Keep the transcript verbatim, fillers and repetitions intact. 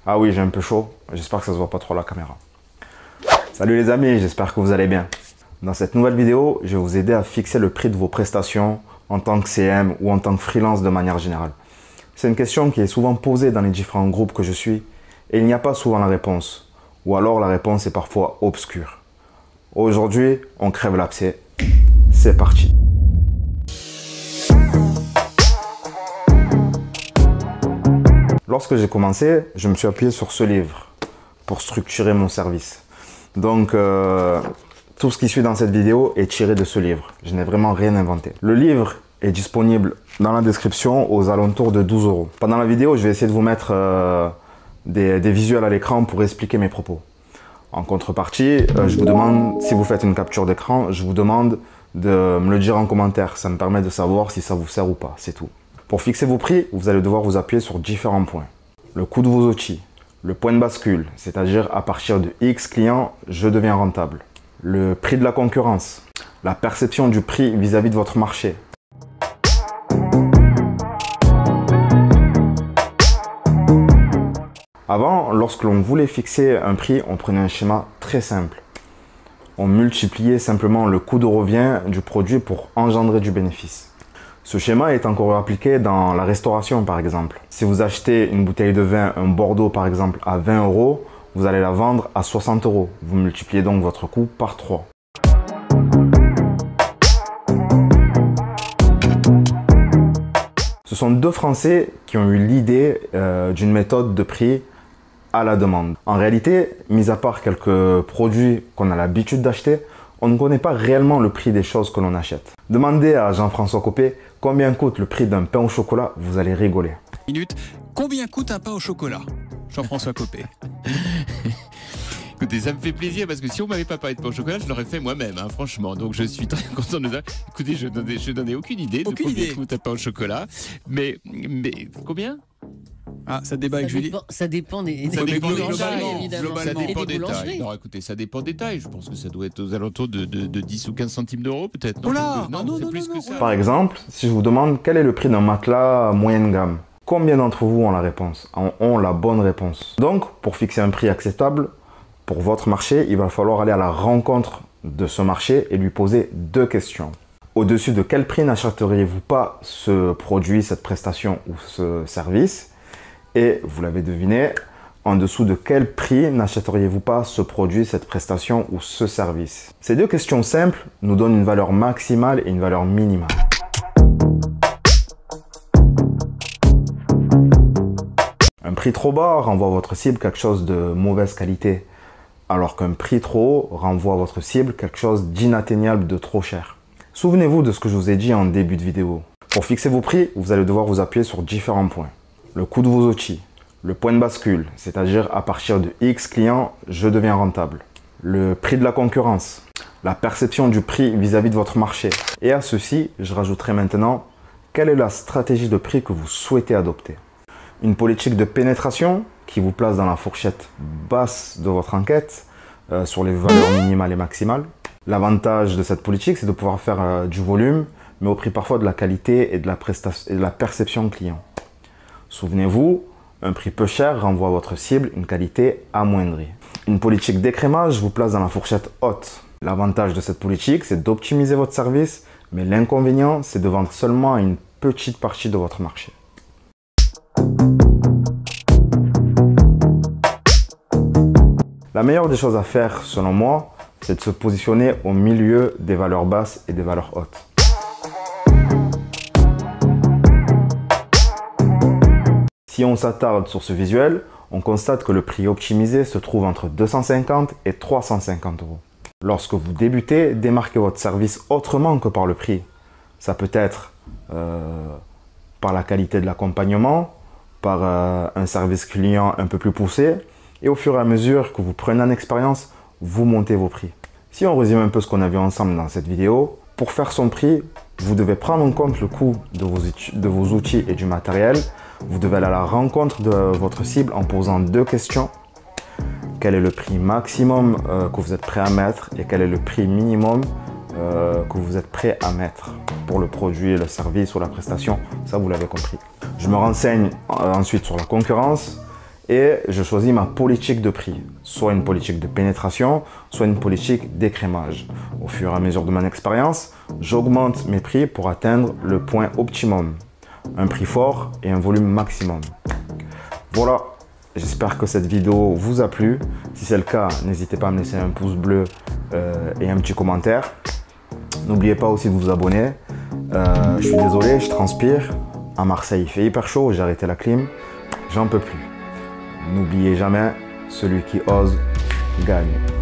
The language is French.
Ah oui, j'ai un peu chaud. J'espère que ça se voit pas trop à la caméra. Salut les amis, j'espère que vous allez bien. Dans cette nouvelle vidéo, je vais vous aider à fixer le prix de vos prestations en tant que C M ou en tant que freelance de manière générale. C'est une question qui est souvent posée dans les différents groupes que je suis et il n'y a pas souvent la réponse. Ou alors la réponse est parfois obscure. Aujourd'hui, on crève l'abcès. C'est parti. Lorsque j'ai commencé, je me suis appuyé sur ce livre pour structurer mon service. Donc, euh, tout ce qui suit dans cette vidéo est tiré de ce livre. Je n'ai vraiment rien inventé. Le livre est disponible dans la description aux alentours de douze euros. Pendant la vidéo, je vais essayer de vous mettre euh, des, des visuels à l'écran pour expliquer mes propos. En contrepartie, euh, je vous demande, si vous faites une capture d'écran, je vous demande de me le dire en commentaire. Ça me permet de savoir si ça vous sert ou pas, c'est tout. Pour fixer vos prix, vous allez devoir vous appuyer sur différents points. Le coût de vos outils, le point de bascule, c'est-à-dire à partir de X clients, je deviens rentable. Le prix de la concurrence, la perception du prix vis-à-vis de votre marché. Avant, lorsque l'on voulait fixer un prix, on prenait un schéma très simple. On multipliait simplement le coût de revient du produit pour engendrer du bénéfice. Ce schéma est encore appliqué dans la restauration par exemple. Si vous achetez une bouteille de vin, un Bordeaux par exemple, à vingt euros, vous allez la vendre à soixante euros. Vous multipliez donc votre coût par trois. Ce sont deux Français qui ont eu l'idée euh, d'une méthode de prix à la demande. En réalité, mis à part quelques produits qu'on a l'habitude d'acheter, on ne connaît pas réellement le prix des choses que l'on achète. Demandez à Jean-François Copé combien coûte le prix d'un pain au chocolat, vous allez rigoler. Minute. Combien coûte un pain au chocolat? Jean-François Copé. Écoutez, ça me fait plaisir parce que si on m'avait pas parlé de pain au chocolat, je l'aurais fait moi-même, hein, franchement. Donc je suis très content de ça. Écoutez, je n'en ai, je n'en ai aucune idée aucune de combien idée. coûte un pain au chocolat. Mais, mais combien? Ah, ça débat avec ça Julie. dépend, ça dépend des, Ça des dépend des boulangeries, globalement, évidemment. globalement. Ça dépend Et des des tailles. boulangeries. Non, écoutez, ça dépend des tailles. Je pense que ça doit être aux alentours de, de, de dix ou quinze centimes d'euros, peut-être. Oh là non, ah non, c'est non, plus non, que non, ça. Par exemple, si je vous demande quel est le prix d'un matelas moyenne gamme, combien d'entre vous ont la réponse, ont la bonne réponse? Donc, pour fixer un prix acceptable pour votre marché, il va falloir aller à la rencontre de ce marché et lui poser deux questions. Au-dessus de quel prix n'achèteriez-vous pas ce produit, cette prestation ou ce service? Et vous l'avez deviné, en dessous de quel prix n'achèteriez-vous pas ce produit, cette prestation ou ce service? Ces deux questions simples nous donnent une valeur maximale et une valeur minimale. Un prix trop bas renvoie à votre cible quelque chose de mauvaise qualité, alors qu'un prix trop haut renvoie à votre cible quelque chose d'inatteignable, de trop cher. Souvenez-vous de ce que je vous ai dit en début de vidéo. Pour fixer vos prix, vous allez devoir vous appuyer sur différents points. Le coût de vos outils, le point de bascule, c'est-à-dire à partir de X clients, je deviens rentable. Le prix de la concurrence, la perception du prix vis-à-vis de votre marché. Et à ceci, je rajouterai maintenant, quelle est la stratégie de prix que vous souhaitez adopter? Une politique de pénétration qui vous place dans la fourchette basse de votre enquête, euh, sur les valeurs minimales et maximales. L'avantage de cette politique, c'est de pouvoir faire euh, du volume, mais au prix parfois de la qualité et de la, prestation, et de la perception client. Souvenez-vous, un prix peu cher renvoie à votre cible une qualité amoindrie. Une politique d'écrémage vous place dans la fourchette haute. L'avantage de cette politique, c'est d'optimiser votre service, mais l'inconvénient, c'est de vendre seulement à une petite partie de votre marché. La meilleure des choses à faire, selon moi, c'est de se positionner au milieu des valeurs basses et des valeurs hautes. Si on s'attarde sur ce visuel, on constate que le prix optimisé se trouve entre deux cent cinquante et trois cent cinquante euros. Lorsque vous débutez, démarquez votre service autrement que par le prix. Ça peut être euh, par la qualité de l'accompagnement, par euh, un service client un peu plus poussé, et au fur et à mesure que vous prenez en expérience, vous montez vos prix. Si on résume un peu ce qu'on a vu ensemble dans cette vidéo, pour faire son prix, vous devez prendre en compte le coût de vos, de vos outils et du matériel. Vous devez aller à la rencontre de votre cible en posant deux questions. Quel est le prix maximum euh, que vous êtes prêt à mettre et quel est le prix minimum euh, que vous êtes prêt à mettre pour le produit, le service ou la prestation? Ça, vous l'avez compris. Je me renseigne euh, ensuite sur la concurrence et je choisis ma politique de prix. Soit une politique de pénétration, soit une politique d'écrémage. Au fur et à mesure de mon expérience, j'augmente mes prix pour atteindre le point optimum. Un prix fort et un volume maximum. Voilà, j'espère que cette vidéo vous a plu. Si c'est le cas, n'hésitez pas à me laisser un pouce bleu euh, et un petit commentaire. N'oubliez pas aussi de vous abonner. Euh, je suis désolé, je transpire. À Marseille, il fait hyper chaud, j'ai arrêté la clim. J'en peux plus. N'oubliez jamais, celui qui ose gagne.